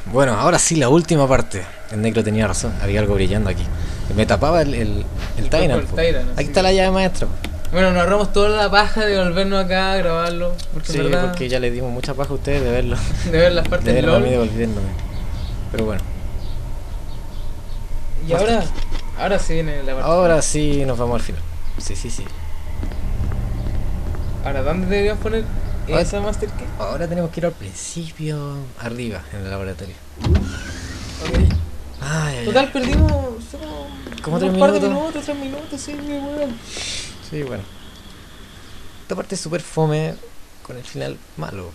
Bueno, ahora sí, la última parte. El negro tenía razón, había algo brillando aquí. Me tapaba el Tyrant, po. Tyrant, Aquí así está que- la llave maestra, po. Bueno, nos ahorramos toda la paja de volvernos acá a grabarlo. Porque Sí, en verdad, porque ya le dimos mucha paja a ustedes de verlo. de ver las De partes verme a mí LOL. devolviéndome. Pero bueno, Y ahora sí viene la parte. ahora sí nos vamos al final. Sí, sí, sí. Ahora, ¿dónde deberíamos poner Ahora- esa Master Key? Ahora tenemos que ir al principio, arriba, en el laboratorio. Ok. Ay, ay, Total, ay. perdimos solo ¿Como unos 3 par de minutos? minutos, 3 minutos, sí, muy bueno. Sí, bueno. Esta parte es súper fome con el final malo.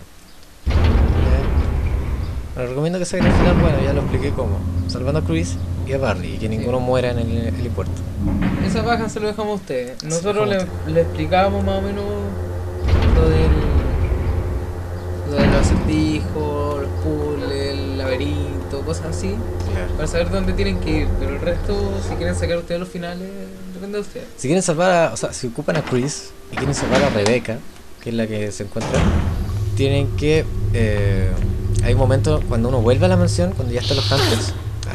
Bueno, recomiendo que saquen el final bueno, ya lo expliqué cómo. Salvando a Chris y a Barry y que ninguno muera en el helipuerto. Esa paja se lo dejamos a ustedes. Se Nosotros lo dejamos le explicábamos más o menos lo del. Lo de los acertijos, los puzzles, el laberinto, cosas así. Claro. Para saber dónde tienen que ir. Pero el resto, si quieren sacar ustedes los finales, depende de ustedes. Si quieren salvar a, o sea, si ocupan a Chris y quieren salvar a Rebecca, que es la que se encuentra, tienen que hay un momento cuando uno vuelve a la mansión, cuando ya están los hunters,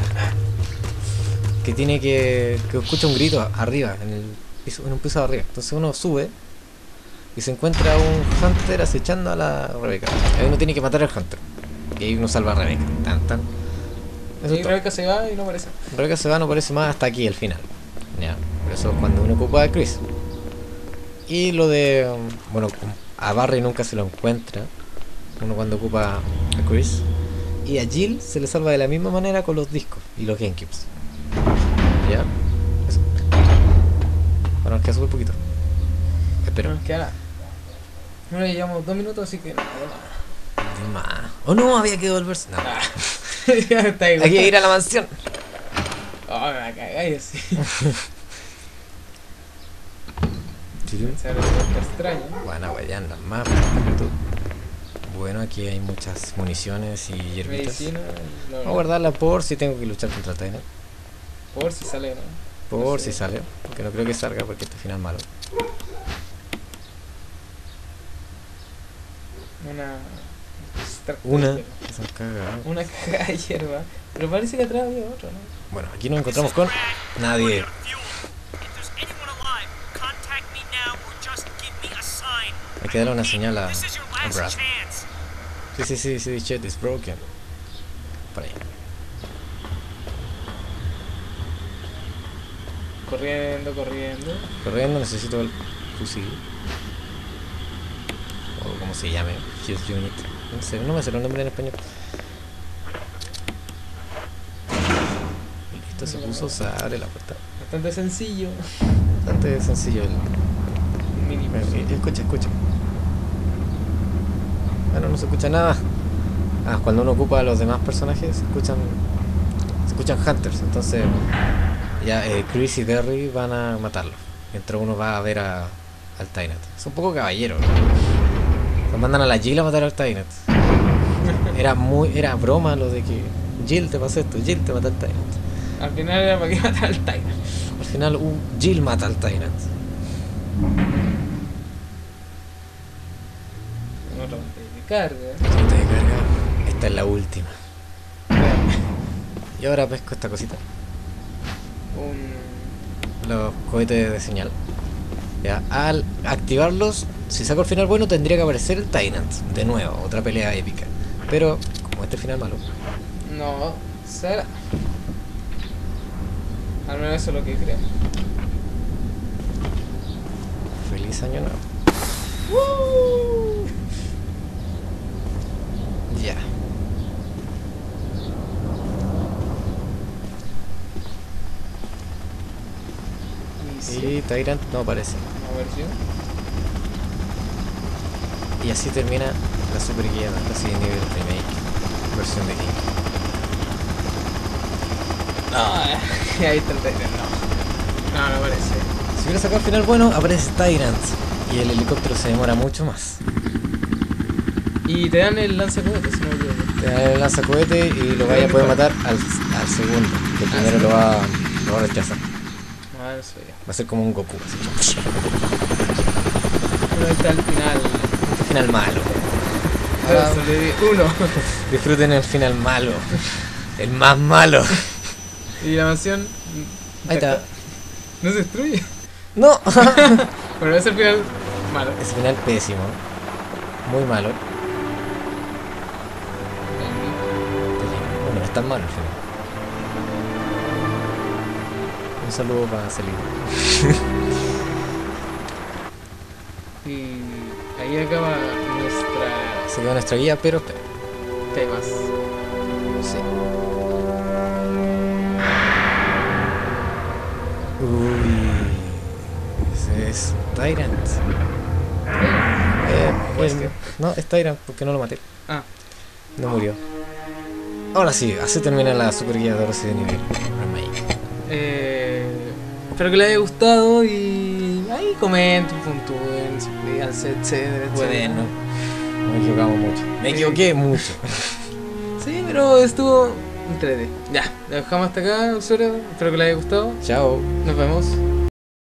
que tiene que escucha un grito arriba, en un piso de arriba. Entonces uno sube y se encuentra un hunter acechando a la Rebecca. Ahí uno tiene que matar al hunter. Y ahí uno salva a Rebecca. Tan, tan. Eso Y es todo. Rebeca se va y no aparece. Rebecca se va, no aparece más hasta aquí, el final. Ya, por eso es cuando uno ocupa a Chris. Y lo de. Bueno, a Barry nunca se lo encuentra. Uno cuando ocupa a Chris. Y a Jill se le salva de la misma manera con los discos y los GameCubes. ¿Ya? Eso. Bueno, nos queda súper poquito. Espero. Nos queda nada. Bueno, ya llevamos 2 minutos, así que nada. De más. Oh no, había que devolverse. No. Ya está igual. Hay que ir a la mansión. Oh, me la cagáis así. Se abre una puerta extraña. Bueno, pues ya andan más. Bueno, aquí hay muchas municiones y hierbitas. Medicina. Vamos a guardarla por si tengo que luchar contra Tyrant. Por si sale, ¿no? Por No si sé. sale. Porque no creo que salga porque este final malo. Una. Esa caga. Una caja de hierba. Pero parece que atrás había otro, ¿no? Bueno, aquí nos encontramos con nadie. Hay que darle una señal a Brad. Sí, shit is broken. Por ahí. Corriendo, corriendo. Corriendo, necesito el fusil. O como se llame, Fuse Unit. No sé, no me sé el nombre en español. Listo, se puso, se abre la puerta. Bastante sencillo. Bastante sencillo el. Mini. Escucha. Bueno, no se escucha nada. Ah, cuando uno ocupa a los demás personajes se escuchan hunters. Entonces ya Chris y Barry van a matarlo mientras uno va a ver al Tyrant. Es un poco caballero, ¿no? Nos mandan a la Jill a matar al Tyrant. Era broma lo de que Jill te pasa esto, Jill te mata al Tyrant. Al final era para que matara al Tiger. Al final Jill mata al Tyrant. Otro de carga. Trata de cargar. Esta es la última. Y ahora pesco esta cosita. Los cohetes de señal. Ya, al activarlos, si saco el final bueno, tendría que aparecer el Tyrant. De nuevo, otra pelea épica. Pero, como este final malo. No, será. Al menos eso es lo que creo. Feliz año nuevo. Ya. Y sí, Y Tyrant no aparece. una versión. Y así termina la super guía de Resident Evil Remake. Versión de King. No, ahí está el Tiger, no. No parece. Si hubiera sacado el final bueno, aparece Tyrant. Y el helicóptero se demora mucho más. Y te dan el lanzacohetes, si no me equivoco. Te da el lanzacohete y lo vaya a poder matar al segundo. Que el primero sí. lo va a rechazar. No, eso ya. Va a ser como un Goku. Así. Pero ahí está el final. Este final malo. Ah, sobreviví uno. disfruten el final malo. El más malo. Y la mansión. Ahí está. No se destruye. No. Bueno, es el final malo. Ese final pésimo. Muy malo. Bueno, no es tan malo el final. Un saludo para Celina. Y ahí acaba nuestra. Se quedó nuestra guía, pero espera. ¿Qué hay más? Sí. Uy. Ese es Tyrant. Pues Pues, que- no, es Tyrant porque no lo maté. Ah, No murió. Ahora sí, así termina la super guía de Resident Evil Remake. espero que les haya gustado y ahí comenten, puntúen, díganse, etcétera, etcétera. Bueno, nos equivocamos mucho. Me equivoqué mucho. Sí, pero estuvo entrete. Ya, lo dejamos hasta acá, usuario. Espero que les haya gustado. Chao. Nos vemos.